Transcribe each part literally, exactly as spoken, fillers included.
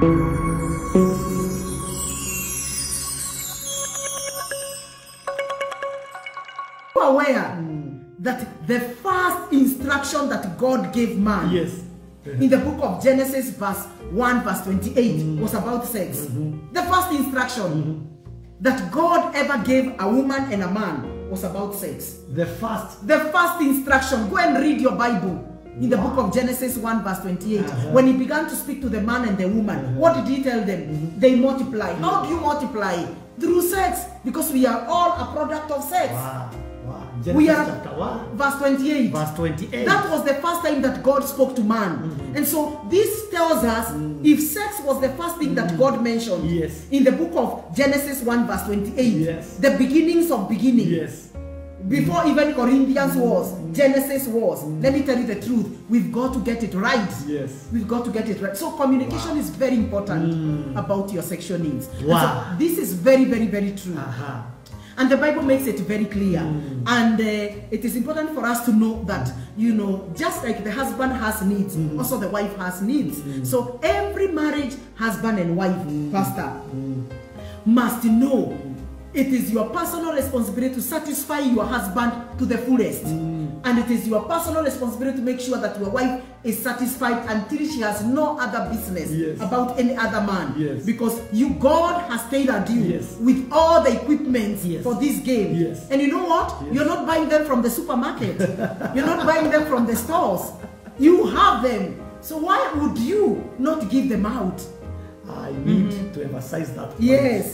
Aware mm. that the first instruction that God gave man, yes, in the book of Genesis, verse one, verse twenty-eight, mm. was about sex. Mm-hmm. The first instruction mm-hmm. that God ever gave a woman and a man was about sex. The first, the first instruction. Go and read your Bible. In the wow. book of Genesis one, verse twenty-eight, uh-huh. when he began to speak to the man and the woman, uh-huh. what did he tell them? Mm-hmm. They multiply. Mm-hmm. How do you multiply? Through sex, because we are all a product of sex. Wow. Wow. We are chapter one. verse twenty-eight. Verse twenty-eight. That was the first time that God spoke to man. Mm-hmm. And so this tells us mm-hmm. if sex was the first thing that mm-hmm. God mentioned, yes, in the book of Genesis one, verse twenty-eight, yes, the beginnings of beginning, yes, before mm-hmm. even Corinthians was, mm-hmm. Genesis was, mm-hmm. let me tell you the truth, we've got to get it right. Yes, we've got to get it right. So communication wow. is very important mm. about your sexual needs. Wow. So this is very, very, very true. Uh-huh. And the Bible makes it very clear. Mm. And uh, it is important for us to know that, you know, just like the husband has needs, mm. also the wife has needs. Mm. So every marriage, husband and wife, mm. pastor, mm. must know it is your personal responsibility to satisfy your husband to the fullest. Mm. And it is your personal responsibility to make sure that your wife is satisfied until she has no other business yes. about any other man. Yes. Because you, God has tailored you yes. with all the equipment yes. for this game. Yes. And you know what? Yes. You're not buying them from the supermarket. You're not buying them from the stores. You have them. So why would you not give them out? I need mm-hmm. to emphasize that point. Yes.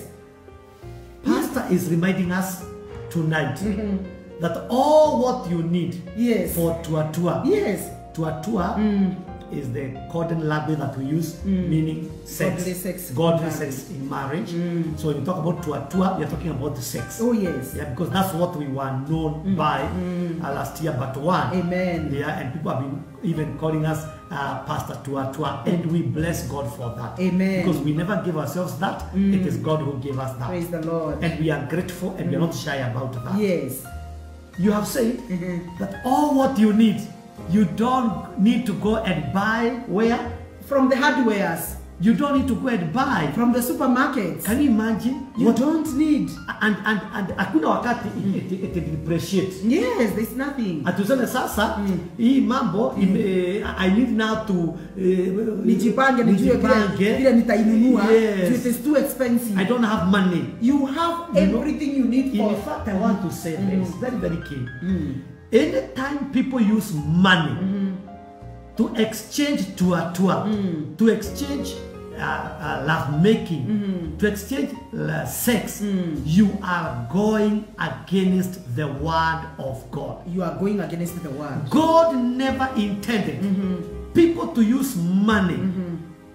Pastor is reminding us tonight mm-hmm. that all what you need yes. for Twatwa, yes. Twatwa mm. is the codern language that we use, mm. meaning sex, godly sex, godly sex in marriage. Mm. So when you talk about Twatwa, you're talking about the sex. Oh yes, yeah, because that's what we were known mm. by mm. Uh, last year, but one. Amen. Yeah, and people have been even calling us uh, Pastor Twatwa, mm. and we bless God for that. Amen. Because we never give ourselves that; mm. it is God who gave us that. Praise the Lord. And we are grateful, and mm. we are not shy about that. Yes. You have said mm-hmm. that all what you need, you don't need to go and buy where? From the hardwares. You don't need to go and buy from the supermarkets. Can you imagine? You what? Don't need. And and and hakuna wakati mm. it, it, it depreciate. Yes, there's nothing. Atuseme sasa hii mm. mambo mm. ime, I need now to uh, nijipange nijue vile nitainunua. Yes. It is too expensive. I don't have money. You have you everything know? You need for. In fact, I want to say mm. this very very key. Mm. Anytime people use money mm. to exchange Twatwa, mm. to exchange uh, uh, love making, mm. to exchange uh, sex, mm. you are going against the word of God. You are going against the word. God never intended mm-hmm. people to use money mm-hmm.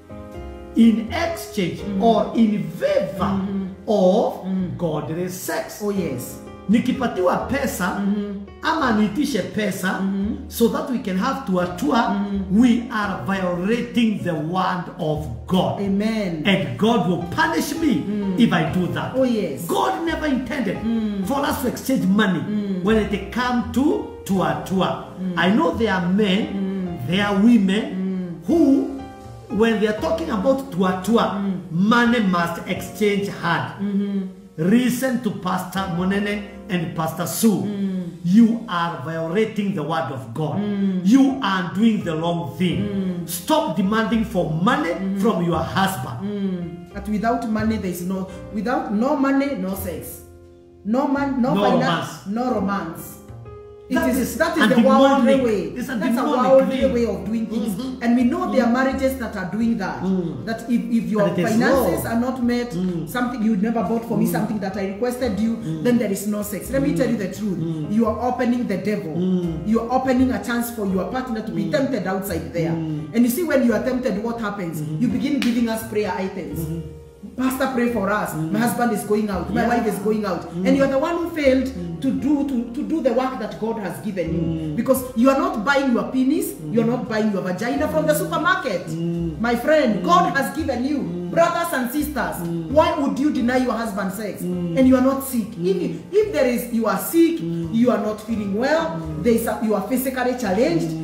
in exchange mm-hmm. or in favor mm-hmm. of mm-hmm. godly sex. Oh yes. Nikipatiwa pesa mm-hmm. ama nitishe pesa mm-hmm. so that we can have Twatwa, mm-hmm. we are violating the word of God. Amen. And God will punish me mm. if I do that. Oh yes. God never intended mm. for us to exchange money mm. when it comes to Twatwa. Mm. I know there are men, mm. there are women mm. who, when they are talking about Twatwa, mm. money must exchange hard. Mm-hmm. Listen to Pastor Munene and Pastor Sue. Mm. You are violating the word of God. Mm. You are doing the wrong thing. Mm. Stop demanding for money mm. from your husband. Mm. But without money, there is no, without no money, no sex. No man, no, no finance, romance. No romance. It that is, is, that is the worldly way. It's a That's a worldly way of doing things. Mm-hmm. And we know mm. there are marriages that are doing that. Mm. That if, if your finances are not met, mm. something you never bought for mm. me, something that I requested you, mm. then there is no sex. Let mm. me tell you the truth. Mm. You are opening the devil. Mm. You are opening a chance for your partner to be mm. tempted outside there. Mm. And you see, when you are tempted, what happens? Mm-hmm. You begin giving us prayer items. Mm-hmm. Pastor, pray for us. Mm. My husband is going out. My yeah. wife is going out. Mm. And you are the one who failed mm. to do to, to do the work that God has given mm. you. Because you are not buying your penis, mm. you are not buying your vagina from the supermarket. Mm. My friend, mm. God has given you. Mm. Brothers and sisters, mm. why would you deny your husband sex? Mm. And you are not sick? Mm. If, if there is, you are sick, mm. you are not feeling well, mm. there is a, you are physically challenged, mm.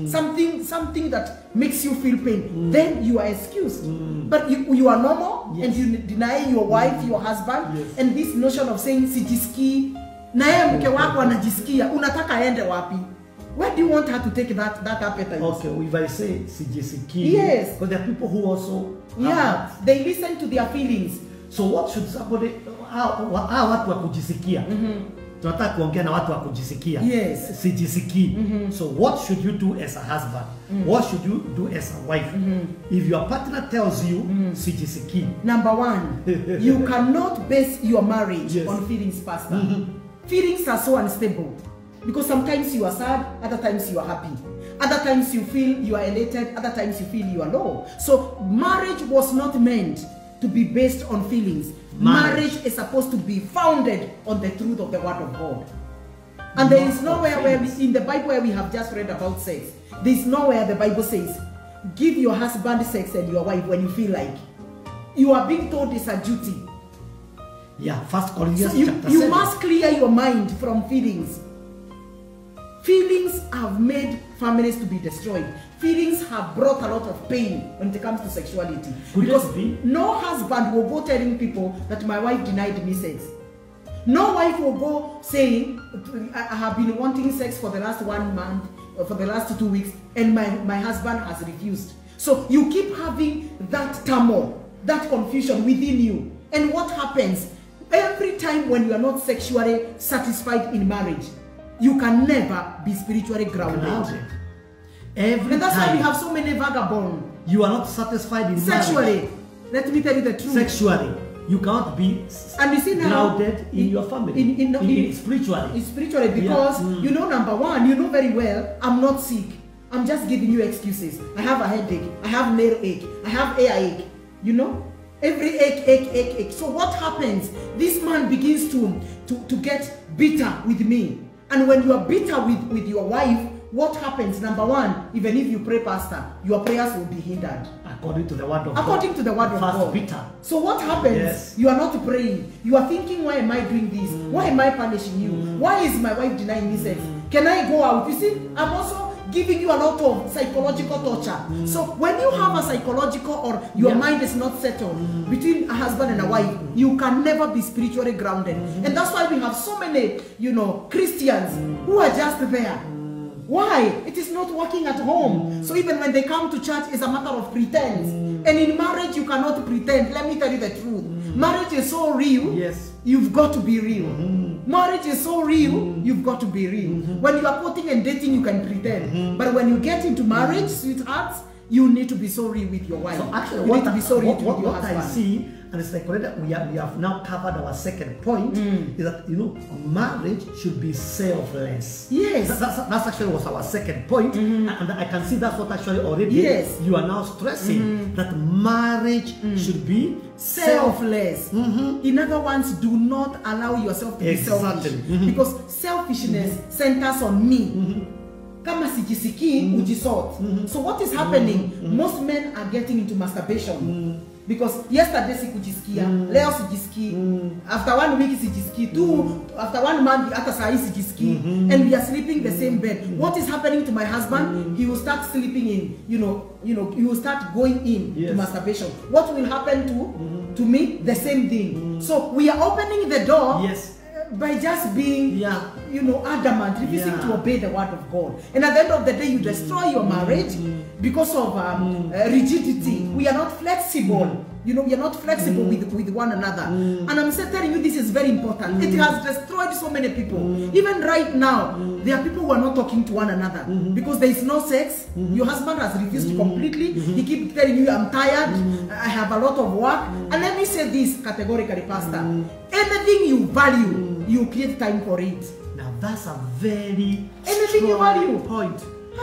something something that makes you feel pain, mm. then you are excused. Mm. But you, you are normal, yes. and you deny your wife, mm. your husband, yes. and this notion of saying sijiski, na yeye mke wako anajisikia, unataka aende wapi? Where do you want her to take that that appetite? Okay, if I say sijisiki, yes, because there are people who also yeah, that. they listen to their feelings. So what should somebody, how watu wa kujisikia? Mm-hmm. Tunataka kuongea na watu wa kujisikia. Yes. Sijisiki. Mm-hmm. So what should you do as a husband? Mm-hmm. What should you do as a wife? Mm-hmm. If your partner tells you, mm-hmm. sijisiki. Number one, you cannot base your marriage yes. on feelings, Pastor. Mm-hmm. Feelings are so unstable. Because sometimes you are sad, other times you are happy. Other times you feel you are elated, other times you feel you are low. So marriage was not meant to be based on feelings. Marriage, marriage is supposed to be founded on the truth of the word of God. And there is nowhere where we, in the Bible where we have just read about sex, there is nowhere the Bible says, give your husband sex and your wife when you feel like. You are being told it's a duty. Yeah, First Corinthians so you, chapter you seven. must clear your mind from feelings. Feelings have made families to be destroyed. Feelings have brought a lot of pain when it comes to sexuality. Could because be? no husband will go telling people that my wife denied me sex. No wife will go saying, I have been wanting sex for the last one month, or for the last two weeks, and my, my husband has refused. So you keep having that turmoil, that confusion within you. And what happens? Every time when you are not sexually satisfied in marriage, you can never be spiritually grounded. grounded. Every and that's time why we have so many vagabonds. You are not satisfied in sexually. marriage. Let me tell you the truth. Sexually, you cannot be and you see now, grounded in, in your family. In, in, in, in, spiritually. In spiritually, because yeah. mm. you know, number one, you know very well, I'm not sick. I'm just giving you excuses. I have a headache. I have nail ache. I have earache. You know, every ache, ache, ache, ache. So what happens? This man begins to to to get bitter with me. And when you are bitter with, with your wife, what happens? Number one, even if you pray, Pastor, your prayers will be hindered. According to the word of According God. According to the word of God. Bitter. So what happens? Yes. You are not praying. You are thinking, why am I doing this? Mm. Why am I punishing you? Mm. Why is my wife denying me sex? Mm. Can I go out? You see, I'm also giving you a lot of psychological torture. Mm. So when you have a psychological or your yeah. mind is not settled mm. between a husband and a wife, you can never be spiritually grounded. Mm. And that's why we have so many, you know, Christians mm. who are just there. Mm. Why? It is not working at home. Mm. So even when they come to church, it's a matter of pretense. Mm. And in marriage, you cannot pretend. Let me tell you the truth. Mm. Marriage is so real. Yes. You've got to be real. Mm-hmm. Marriage is so real, mm-hmm. you've got to be real. Mm-hmm. When you are courting and dating, you can pretend. Mm-hmm. But when you get into marriage, mm-hmm. sweethearts, you need to be so real with your wife. So actually, you what, need to be so real what, with what, your what husband. I see, and it's like we have, we have now covered our second point, mm. is that, you know, marriage should be selfless. Yes. That, that's, that's actually was our second point, mm-hmm. and I can see that's what actually already yes. you are now stressing, mm-hmm. that marriage mm. should be selfless. Mm-hmm. In other words, do not allow yourself to exactly. be selfish. Mm-hmm. Because selfishness mm-hmm. centers on me. Mm-hmm. Kama sijisiki, mm-hmm. ujisort. Mm-hmm. So what is happening? Mm-hmm. Most men are getting into masturbation. Mm-hmm. Because yesterday sikujisikia, mm. leo sijisiki, mm. after one week sijisiki, two, mm. after one month after sai sijisiki, mm-hmm. and we are sleeping the same bed. Mm. What is happening to my husband? Mm. He will start sleeping in, you know, you know, he will start going in yes. to masturbation. What will happen to mm-hmm. to me? The same thing. Mm. So we are opening the door. Yes. By just being, yeah. you know, adamant, refusing yeah. to obey the word of God. And at the end of the day, you destroy your marriage mm. because of um, mm. uh, rigidity. Mm. We are not flexible. Mm. You know, we are not flexible mm. with, with one another. Mm. And I'm telling you, this is very important. Mm. It has destroyed so many people. Mm. Even right now, mm. there are people who are not talking to one another mm-hmm. because there is no sex. Mm-hmm. Your husband has refused mm-hmm. completely. Mm-hmm. He keeps telling you, I'm tired. Mm-hmm. I have a lot of work. Mm. And let me say this categorically, Pastor. Mm. Anything you value, mm. you create time for it. Now that's a very anything you value point.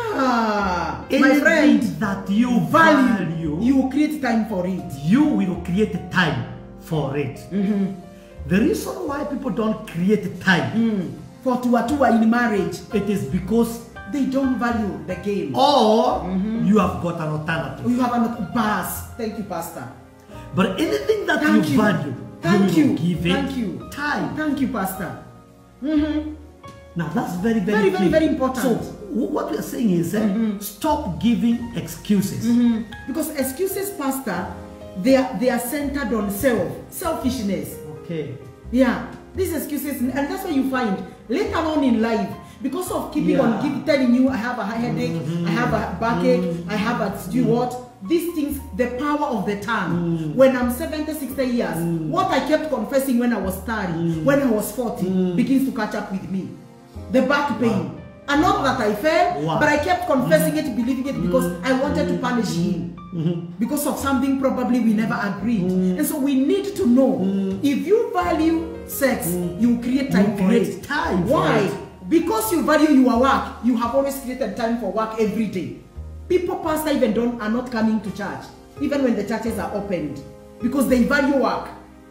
Ah, anything my friend, that you value, value, you create time for it. You will create time for it. Mm-hmm. The reason why people don't create time mm. for Twatwa in marriage, it is because they don't value the game. Or mm-hmm. you have got an alternative. Or you have an pass. Thank you, Pastor. But anything that Thank you, you value, Thank you, you. give Thank it you. time. Thank you, Pastor. Mm-hmm. Now that's very, very, very, very, key. very important. So w- what we are saying is uh, Mhm. stop giving excuses. Mhm. Because excuses, Pastor, they are, they are centered on self, selfishness. Okay. Yeah, these excuses, and that's why you find later on in life, because of keeping Yeah. on keep telling you, I have a headache, Mhm. I have a backache, Mhm. I have a do you what? These things, the power of the tongue. Mm. When I'm seventy, sixty years, Mm. what I kept confessing when I was thirty, Mm. when I was forty, Mm. begins to catch up with me. The back pain. Wow. And not that I fell, Wow. but I kept confessing it, believing it, because I wanted to punish him. Mhm. Because of something probably we never agreed. Mm. And so we need to know, Mm. if you value sex, Mm. you create time You for create it. time for Why? it. Because you value your work, you have always created time for work every day. People, Pastor, even don't are not coming to church, even when the churches are opened, because they value work.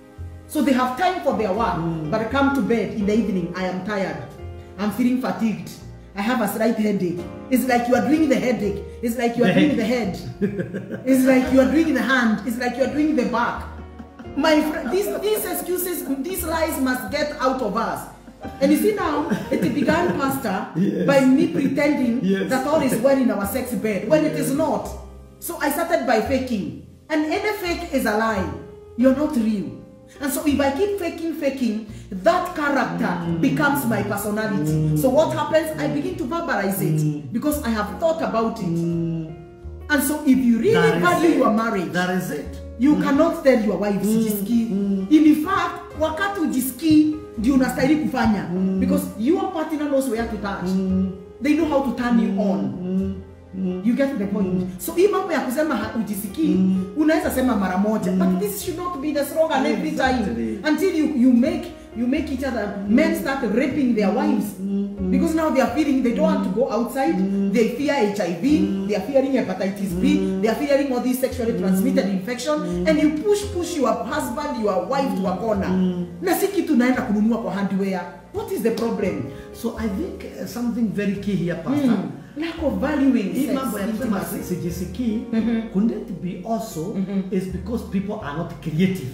So they have time for their work, Mm. but I come to bed in the evening, I am tired. I'm feeling fatigued. I have a slight headache. It's like you are doing the headache. It's like you are The doing head. the head. It's like you are doing the hand. It's like you are doing the back. My friend, these, these excuses, these lies must get out of us. And you see now, it began, Pastor, Yes. by me pretending Yes. that all is well in our sex bed, when it is not. So I started by faking. And any fake is a lie. You're not real. And so if I keep faking, faking, that character Mm. becomes my personality. Mm. So what happens? I begin to verbalize it Mm. because I have thought about it. Mm. And so if you really That is value it. your marriage, That is it. you cannot tell your wife Mm. sijiski. Mm. In fact, wakati ujiski ndio unastahili kufanya, Mm. because your partner knows where to touch. Mm. They know how to turn you on. Mm. Mm. You get the point. Mm. So hii mambo ya kusema hujisikii, Mm. unaweza sema mara moja, Mm. but this should not be the slogan every Exactly. time until you you make you make each other. Men start raping their wives Mm. because now they are feeling they don't want to go outside. Mm. They fear H I V. Mm. They are fearing hepatitis B. Mm. They are fearing all these sexually transmitted infection, Mm. and you push push your husband, your wife to a corner. Mm. Na si kitu naenda kununua kwa hardware. What is the problem? So I think uh, something very key here, Pastor. Mm. Lack of valuing Hii sex mambo ya kusema intimacy. sijisikii, Mhm. couldn't it be also Mhm. is because people are not creative.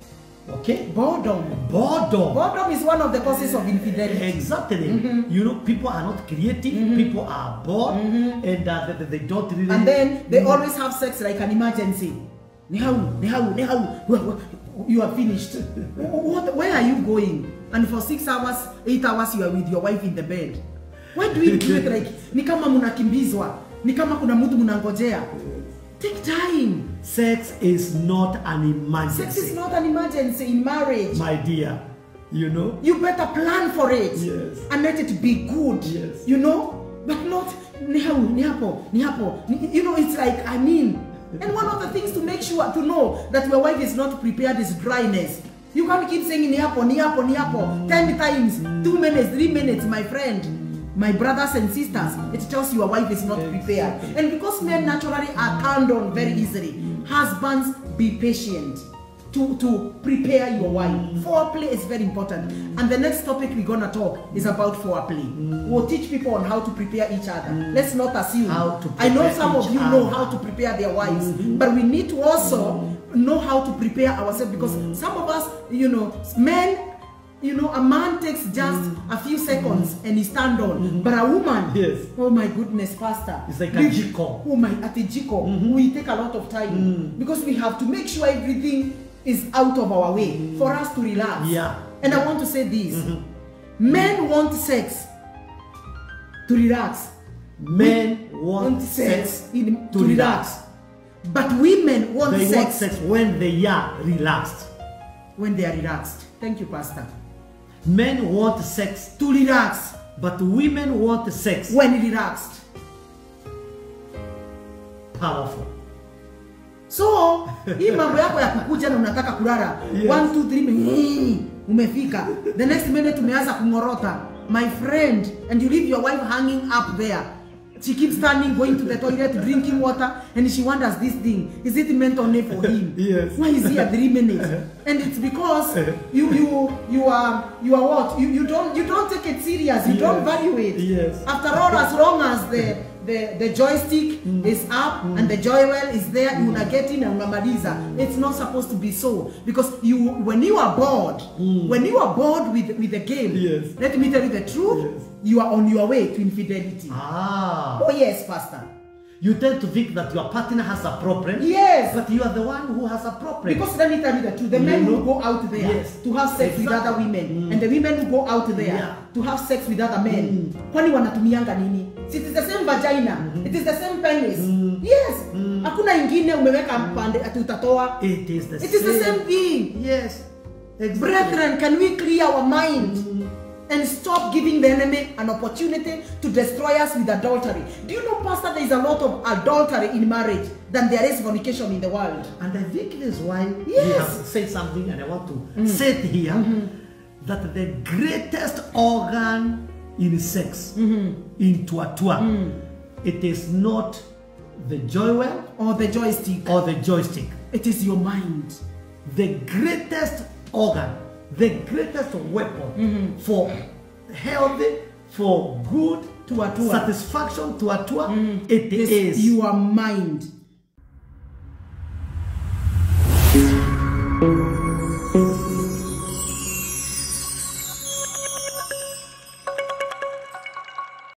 Okay? Boredom. Boredom. Boredom is one of the causes of infidelity. Exactly. Mhm. You know, people are not creative, Mhm. people are bored, Mhm. and uh, they, they don't really. And then they Mhm. always have sex like an emergency. Nihau, nihau, nihau. You are finished. What, where are you going? And for six hours, eight hours, you are with your wife in the bed. Why do we do it like ni kama munakimbizwa, ni kama kuna mtu munangojea? Take time. Sex is not an emergency. Sex is not an emergency in marriage. My dear, you know. You better plan for it. Yes. And let it be good. Yes. You know? But not ni hau, ni hapo, ni hapo. Ni- You know, it's like, I mean. And one of the things to make sure to know that your wife is not prepared is dryness. You can't keep saying ni hapo, ni hapo, ni hapo ten times, two minutes, three minutes, my friend. My brothers and sisters, it tells you your wife is not prepared. Exactly. And because men naturally are turned on very easily, husbands, be patient to, to prepare your wife. Foreplay is very important. And the next topic we're gonna talk is about foreplay. We'll teach people on how to prepare each other. Let's not assume. How to I know prepare some of each you know other. how to prepare their wives, but we need to also know how to prepare ourselves, because some of us, you know, men, you know, a man takes just a few seconds and he stand on, but a woman, Yes. oh my goodness, Pastor, It's like a we- jiko. Oh my, at a jiko, we take a lot of time Mm. because we have to make sure everything is out of our way for us to relax. Yeah. And I want to say this: Mhm. men want sex to relax. Men We want sex in, to to, relax. relax. But women want They sex want sex when they are relaxed. when they are relaxed. Thank you, Pastor. Men want sex, To relax but women want sex. when relaxed. Powerful. So, hii mambo yako ya kukuja na unataka kulala. Yes. One, two, three, mm, umefika. The next minute umeanza kungorota. My friend, and you leave your wife hanging up there. She keeps standing, going to the toilet, drinking water, and she wonders this thing. Is it meant only for him? Yes. Why is he at three minutes? And it's because you you you are you are what? You you don't you don't take it serious. You don't Yes. value it. Yes. After all, as long as the the, the joystick mm. is up mm. and the joy well is there, mm. you wanna get in and unamaliza. Mm. It's not supposed to be so. Because you, when you are bored, mm. when you are bored with, with the game, yes. let me tell you the truth, yes. you are on your way to infidelity. Ah. Oh yes, Pastor. You tend to think that your partner has a problem. Yes. But you are the one who has a problem. Because let me tell you the truth. The you men know? who go out there yes. to have sex exactly. with other women. Mm. And the women who go out there yeah. to have sex with other men. Kwani wanatumianga nini? It is the same vagina. Mm. It is the same penis. Mm. Yes. Mm. Hakuna ingine umeweka mpande ati utatoa. It is the it same. It is the same thing. Yes. Exactly. Brethren, can we clear our mind? Mm. And stop giving the enemy an opportunity to destroy us with adultery. Do you know, Pastor, there is a lot of adultery in marriage than there is fornication in the world. And I think it is why yes. we have said something, and I want to mm. say it here, mm-hmm. that the greatest organ in sex, mm-hmm. in Twatwa, mm. it is not the joy well or the joystick. Or the joystick. It is your mind. The greatest organ, the greatest weapon mm-hmm. for healthy, for good Twatwa. satisfaction Twatwa, mm-hmm. it this is your mind.